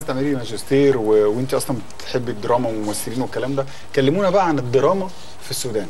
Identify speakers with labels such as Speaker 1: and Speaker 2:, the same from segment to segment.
Speaker 1: تعملي ماجستير وانت اصلا بتحبي الدراما والممثلين والكلام ده، كلمونا بقى عن الدراما في السودان.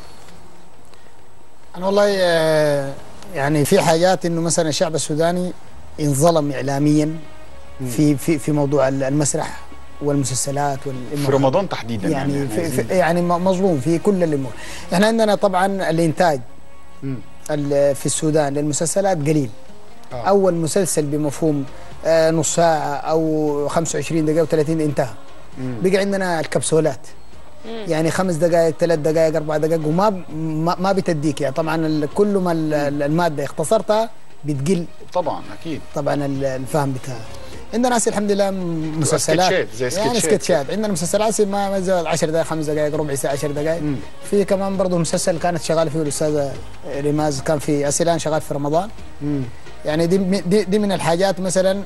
Speaker 2: انا والله يعني في حاجات انه مثلا الشعب السوداني انظلم اعلاميا في موضوع المسرح والمسلسلات
Speaker 1: في رمضان تحديدا
Speaker 2: يعني يعني مظلوم في كل الامور. احنا عندنا طبعا الانتاج في السودان للمسلسلات قليل. اول مسلسل بمفهوم نص ساعه او 25 دقيقه و30 انتهى. بقى عندنا الكبسولات يعني 5 دقائق 3 دقائق 4 دقائق وما بتديك يعني طبعا كل ما الماده اختصرتها بتقل
Speaker 1: طبعا اكيد
Speaker 2: طبعا الفهم بتاعها. عندنا ناس الحمد لله مسلسلات
Speaker 1: زي سكتشات
Speaker 2: يعني سكتشات. عندنا مسلسلات ما زال 10 دقائق 5 دقائق ربع ساعه 10 دقائق. في كمان برضه مسلسل كانت شغاله فيه الاستاذه ريماز، كان في اسيلان شغال في رمضان. يعني دي من الحاجات مثلا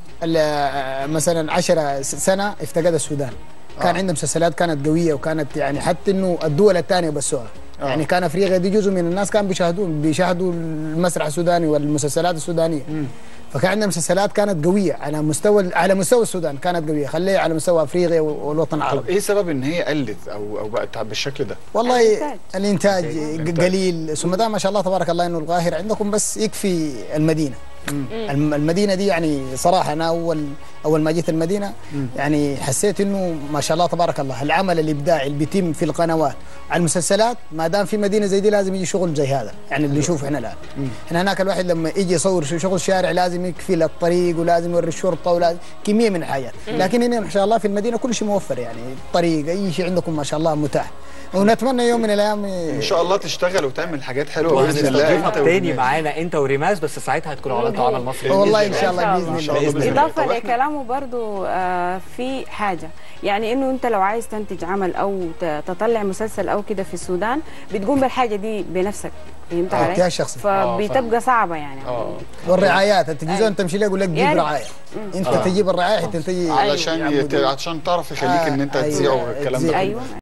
Speaker 2: 10 سنه افتقد السودان. كان عندنا مسلسلات كانت قويه وكانت يعني حتى انه الدول الثانيه بسوها. يعني كان افريقيا دي جزء من الناس كان بيشاهدوا المسرح السوداني والمسلسلات السودانيه. فكان عندنا مسلسلات كانت قويه على مستوى السودان، كانت قويه، خليه على مستوى افريقيا والوطن العربي.
Speaker 1: طب ايه سبب ان هي قلت او بقت بالشكل ده؟
Speaker 2: والله الانتاج قليل، ثم ده ما شاء الله تبارك الله انه القاهره عندكم بس يكفي المدينه. المدينه دي يعني صراحه انا اول ما جيت المدينه يعني حسيت انه ما شاء الله تبارك الله العمل الابداعي اللي بيتم في القنوات على المسلسلات ما دام في مدينه زي دي لازم يجي شغل زي هذا، يعني اللي نشوفه احنا الان. احنا هناك الواحد لما يجي يصور شغل شارع لازم يكفي للطريق ولازم يوري الشرطه ولازم كميه من الحاجات، لكن هنا ما شاء الله في المدينه كل شيء موفر، يعني الطريق اي شيء عندكم ما شاء الله متاح. ونتمنى يوم من الايام
Speaker 1: ان شاء الله تشتغل وتعمل حاجات حلوه باذن الله.
Speaker 3: تاني معانا انت وريماز، بس ساعتها هتكونوا عملتوا عمل مصري
Speaker 2: والله ان شاء الله باذن الله.
Speaker 4: اضافه لكلامه برضو في حاجه، يعني انه انت لو عايز تنتج عمل او تطلع مسلسل او كده في السودان بتقوم بالحاجه دي بنفسك، فهمت علي؟ فبتبقى صعبه يعني.
Speaker 2: والرعايات التلفزيون تمشي له يقول لك جيب رعايه، انت تجيب الرعايه حتى تجي
Speaker 1: علشان تعرف يخليك ان انت تذيع والكلام ده.